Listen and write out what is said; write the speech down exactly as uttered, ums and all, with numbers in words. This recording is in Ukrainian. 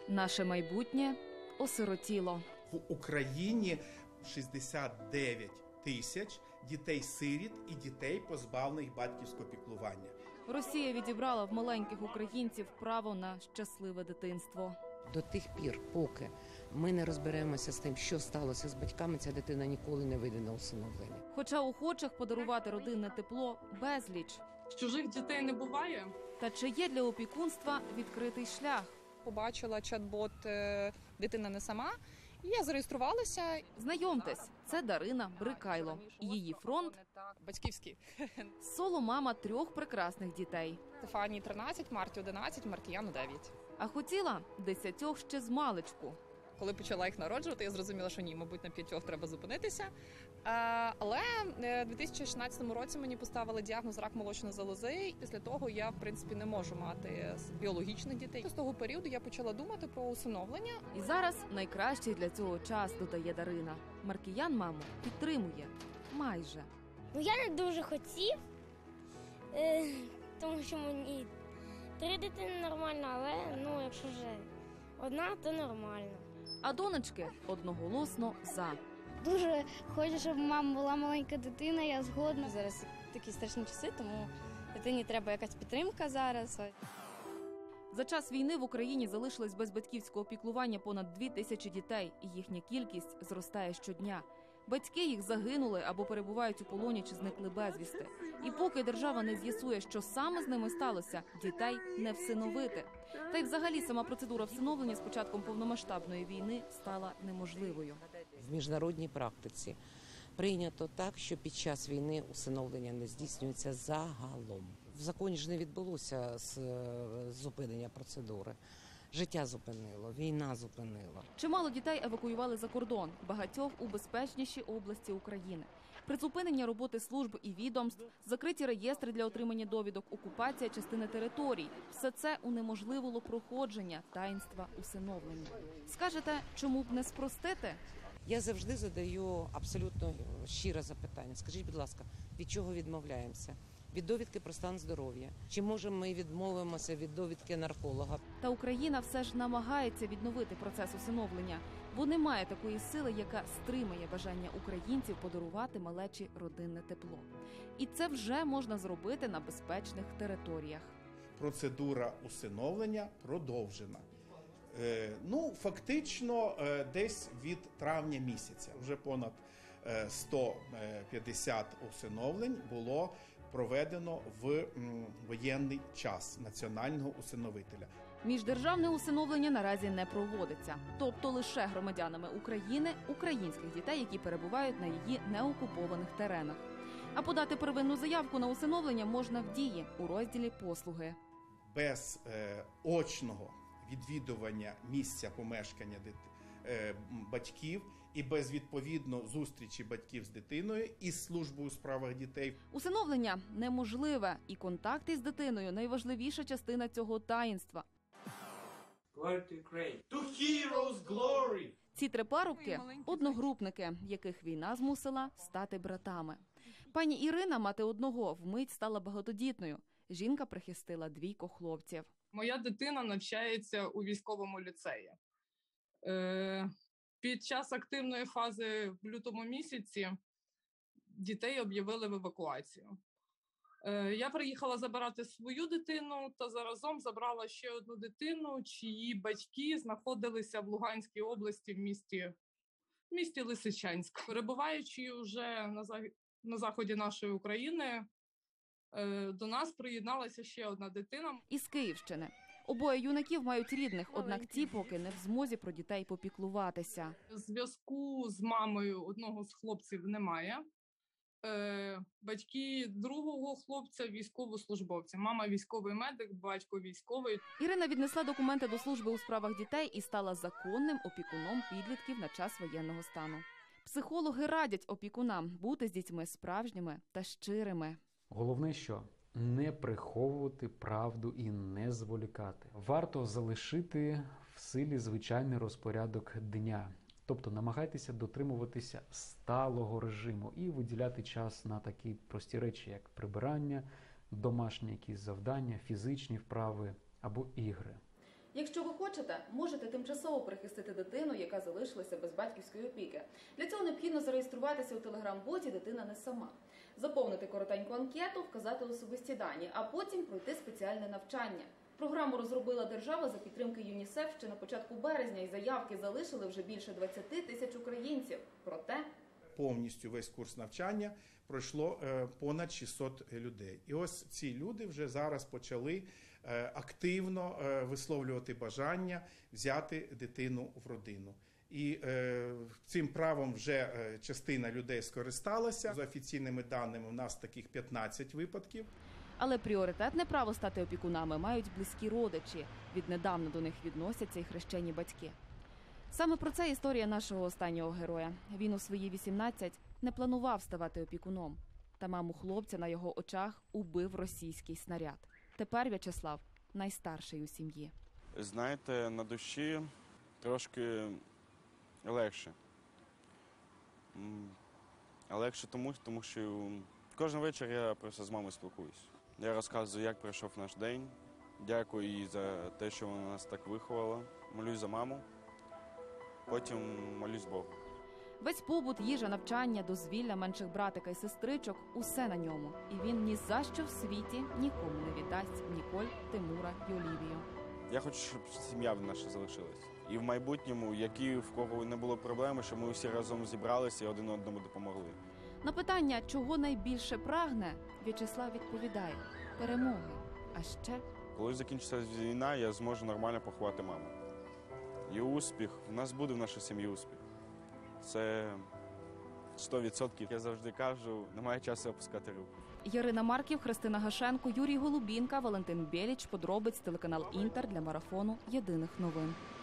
Наше майбутнє осиротіло. В Україні шістдесят дев'ять тисяч дітей-сиріт і дітей, позбавлених батьківського піклування. Росія відібрала в маленьких українців право на щасливе дитинство. До тих пір, поки ми не розберемося з тим, що сталося з батьками, ця дитина ніколи не вийде на усиновлення. Хоча охочих подарувати родинне тепло безліч. Чужих дітей не буває. Та чи є для опікунства відкритий шлях? Побачила чат-бот «Дитина не сама», і я зареєструвалася. Знайомтесь, це Дарина Брикайло. Її фронт – батьківський. – соло-мама трьох прекрасних дітей. Стефанії тринадцять, Марті одинадцять, Маркіяну дев'ять. А хотіла десятьох ще з маличку. Коли почала їх народжувати, я зрозуміла, що ні, мабуть, на п'ятьох треба зупинитися. Але в дві тисячі шістнадцятому році мені поставили діагноз рак молочної залози. Після того я, в принципі, не можу мати біологічних дітей. З того періоду я почала думати про усиновлення. І зараз найкращий для цього час, додає Дарина. Маркіян маму підтримує. Майже. Ну, я не дуже хотів, е, тому що мені три дитини нормально, але, ну, якщо вже одна, то нормально. А донечки одноголосно за. Дуже хочу, щоб у мами була маленька дитина, я згодна. Зараз такі страшні часи, тому дитині треба якась підтримка зараз. За час війни в Україні залишилось без батьківського піклування понад дві тисячі дітей, і їхня кількість зростає щодня. Батьки їх загинули або перебувають у полоні чи зникли безвісти. І поки держава не з'ясує, що саме з ними сталося, дітей не всиновити. Та й взагалі сама процедура всиновлення з початком повномасштабної війни стала неможливою. В міжнародній практиці прийнято так, що під час війни усиновлення не здійснюється загалом. В законі ж не відбулося зупинення процедури. Життя зупинило, війна зупинила. Чимало дітей евакуювали за кордон, багатьох у безпечніші області України. Призупинення роботи служб і відомств, закриті реєстри для отримання довідок, окупація частини територій – все це унеможливило проходження таїнства усиновлення. Скажете, чому б не спростити? Я завжди задаю абсолютно щире запитання. Скажіть, будь ласка, від чого відмовляємося? Від довідки про стан здоров'я? Чи може ми відмовимося від довідки нарколога? Та Україна все ж намагається відновити процес усиновлення, бо немає такої сили, яка стримає бажання українців подарувати малечі родинне тепло. І це вже можна зробити на безпечних територіях. Процедура усиновлення продовжена. Е, ну, фактично, е, десь від травня місяця. Вже понад е, сто п'ятдесят усиновлень було проведено в м, воєнний час національного усиновителя. Міждержавне усиновлення наразі не проводиться. Тобто лише громадянами України українських дітей, які перебувають на її неокупованих теренах. А подати первинну заявку на усиновлення можна в дії у розділі «Послуги». Без е, очного відвідування місця помешкання дит... е, батьків і без відповідно зустрічі батьків з дитиною із службою у справах дітей. Усиновлення неможливе, і контакти з дитиною – найважливіша частина цього таїнства. To heroes glory! Ці три парубки – одногрупники, яких війна змусила стати братами. Пані Ірина, мати одного, вмить стала багатодітною. Жінка прихистила двійко хлопців. Моя дитина навчається у військовому ліцеї. Е, під час активної фази в лютому місяці дітей об'явили в евакуацію. Е, я приїхала забирати свою дитину та заразом забрала ще одну дитину, чиї батьки знаходилися в Луганській області в місті, в місті Лисичанськ. Перебуваючи вже на, за, на заході нашої України, до нас приєдналася ще одна дитина. Із Київщини. Обоє юнаків мають рідних, однак ті поки не в змозі про дітей попіклуватися. Зв'язку з мамою одного з хлопців немає. Батьки другого хлопця – військовослужбовці. Мама – військовий медик, батько – військовий. Ірина віднесла документи до служби у справах дітей і стала законним опікуном підлітків на час воєнного стану. Психологи радять опікунам бути з дітьми справжніми та щирими. Головне, що не приховувати правду і не зволікати. Варто залишити в силі звичайний розпорядок дня. Тобто намагайтеся дотримуватися сталого режиму і виділяти час на такі прості речі, як прибирання, домашні якісь завдання, фізичні вправи або ігри. Якщо ви хочете, можете тимчасово перехистити дитину, яка залишилася без батьківської опіки. Для цього необхідно зареєструватися у телеграм-боті «Дитина не сама», заповнити коротеньку анкету, вказати особисті дані, а потім пройти спеціальне навчання. Програму розробила держава за підтримки ЮНІСЕФ ще на початку березня, і заявки залишили вже більше двадцяти тисяч українців. Проте повністю весь курс навчання пройшло понад шістсот людей. І ось ці люди вже зараз почали активно висловлювати бажання взяти дитину в родину. І е, цим правом вже е, частина людей скористалася. За офіційними даними, у нас таких п'ятнадцять випадків. Але пріоритетне право стати опікунами мають близькі родичі. Віднедавна до них відносяться і хрещені батьки. Саме про це історія нашого останнього героя. Він у свої вісімнадцять не планував ставати опікуном. Та маму хлопця на його очах убив російський снаряд. Тепер В'ячеслав найстарший у сім'ї. Знаєте, на душі трошки легше. Легше тому, тому що кожен вечір я просто з мамою спілкуюсь. Я розказую, як пройшов наш день. Дякую їй за те, що вона нас так виховала. Молюсь за маму, потім молюсь Богу. Весь побут, їжа, навчання, дозвілля менших братика і сестричок – усе на ньому. І він ні за що в світі нікому не віддасть Ніколь, Тимура і Олівію. Я хочу, щоб сім'я наша залишилась. І в майбутньому, які в кого не було проблеми, щоб ми всі разом зібралися і один одному допомогли. На питання, чого найбільше прагне, В'ячеслав відповідає – перемоги. А ще… Коли закінчиться війна, я зможу нормально поховати маму. І успіх, в нас буде в нашій сім'ї успіх. Це сто відсотків. Я завжди кажу, немає часу опускати руку. Ярина Марків, Христина Гашенко, Юрій Голубінка, Валентин Бєліч. Подробиць, телеканал «Інтер» для марафону єдиних новин.